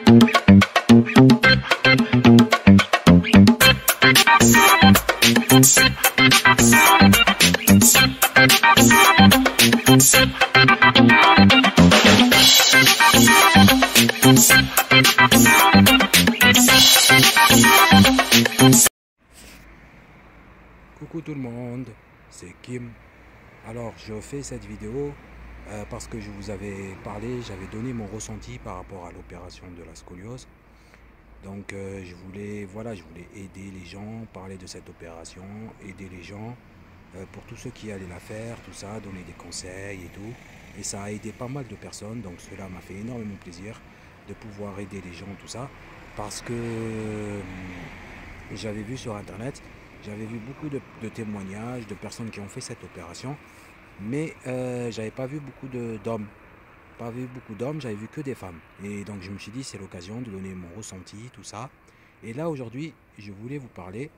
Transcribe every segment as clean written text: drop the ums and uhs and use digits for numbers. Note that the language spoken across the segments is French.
Coucou tout le monde, c'est Kim. Alors je fais cette vidéo parce que je vous avais parlé, j'avais donné mon ressenti par rapport à l'opération de la scoliose. Donc je voulais aider les gens, parler de cette opération, aider les gens pour tous ceux qui allaient la faire, tout ça, donner des conseils et tout. Et ça a aidé pas mal de personnes, donc cela m'a fait énormément plaisir de pouvoir aider les gens, tout ça, parce que j'avais vu sur internet, j'avais vu beaucoup de témoignages de personnes qui ont fait cette opération, mais j'avais pas vu beaucoup d'hommes. Pas vu beaucoup d'hommes, j'avais vu que des femmes. Et donc je me suis dit, c'est l'occasion de donner mon ressenti, tout ça. Et là aujourd'hui, je voulais vous parler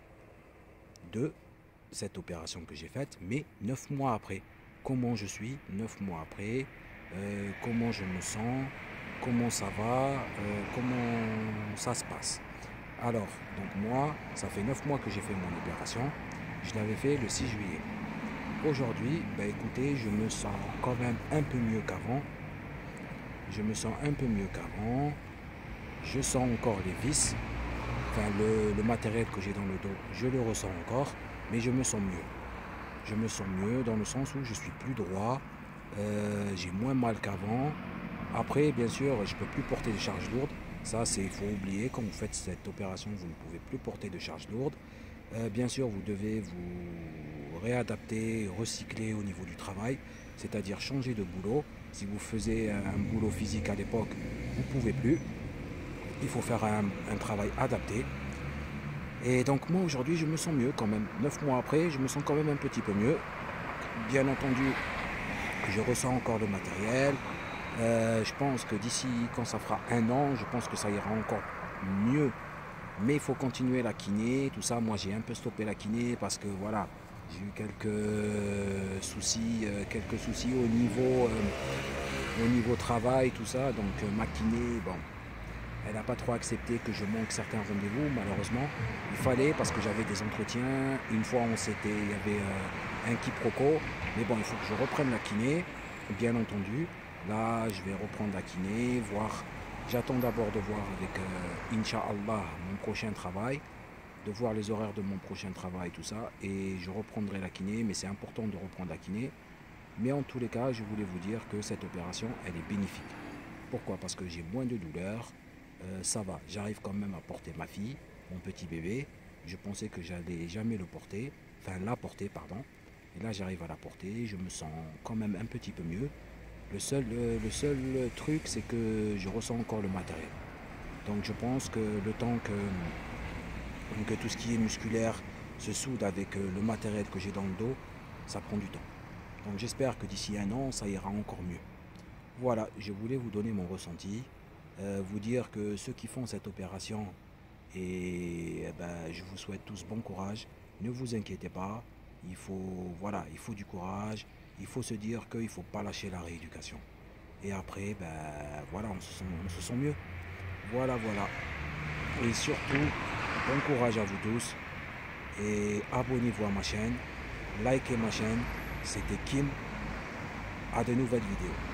de cette opération que j'ai faite, mais 9 mois après. Comment je suis 9 mois après, comment je me sens, comment ça va, comment ça se passe. Alors, donc moi, ça fait 9 mois que j'ai fait mon opération. Je l'avais fait le 6 juillet. Aujourd'hui, écoutez, je me sens quand même un peu mieux qu'avant. Je me sens un peu mieux qu'avant. Je sens encore les vis. Enfin, le matériel que j'ai dans le dos, je le ressens encore. Mais je me sens mieux. Je me sens mieux dans le sens où je suis plus droit. J'ai moins mal qu'avant. Après, bien sûr, je ne peux plus porter des charges lourdes. Ça, il faut oublier, quand vous faites cette opération, vous ne pouvez plus porter de charges lourdes. Bien sûr, vous devez vous réadapter, recycler au niveau du travail, c'est-à-dire changer de boulot. Si vous faisiez un boulot physique à l'époque, vous ne pouvez plus. Il faut faire un travail adapté. Et donc moi, aujourd'hui, je me sens mieux quand même. 9 mois après, je me sens quand même un petit peu mieux. Bien entendu, je ressens encore le matériel. Je pense que d'ici, quand ça fera 1 an, je pense que ça ira encore mieux. Mais il faut continuer la kiné, tout ça. Moi, j'ai un peu stoppé la kiné parce que voilà, j'ai eu quelques soucis au niveau travail, tout ça. Donc ma kiné, bon, elle n'a pas trop accepté que je manque certains rendez-vous, malheureusement. Il fallait, parce que j'avais des entretiens. Une fois, il y avait un quiproquo. Mais bon, il faut que je reprenne la kiné, bien entendu. Là, je vais reprendre la kiné, voir. J'attends d'abord de voir avec, Inch'Allah, mon prochain travail, de voir les horaires de mon prochain travail, tout ça. Et je reprendrai la kiné, mais c'est important de reprendre la kiné. Mais en tous les cas, je voulais vous dire que cette opération, elle est bénéfique. Pourquoi? Parce que j'ai moins de douleurs. Ça va, j'arrive quand même à porter ma fille, mon petit bébé. Je pensais que j'allais jamais le porter, enfin la porter, pardon. Et là, j'arrive à la porter, je me sens quand même un petit peu mieux. Le seul truc, c'est que je ressens encore le matériel. Donc je pense que le temps que tout ce qui est musculaire se soude avec le matériel que j'ai dans le dos, ça prend du temps. Donc j'espère que d'ici 1 an, ça ira encore mieux. Voilà, je voulais vous donner mon ressenti. Vous dire que ceux qui font cette opération, je vous souhaite tous bon courage. Ne vous inquiétez pas, il faut du courage. Il faut se dire qu'il ne faut pas lâcher la rééducation. Et après, on se sent mieux. Voilà. Et surtout, bon courage à vous tous. Et abonnez-vous à ma chaîne. Likez ma chaîne. C'était Kim. À de nouvelles vidéos.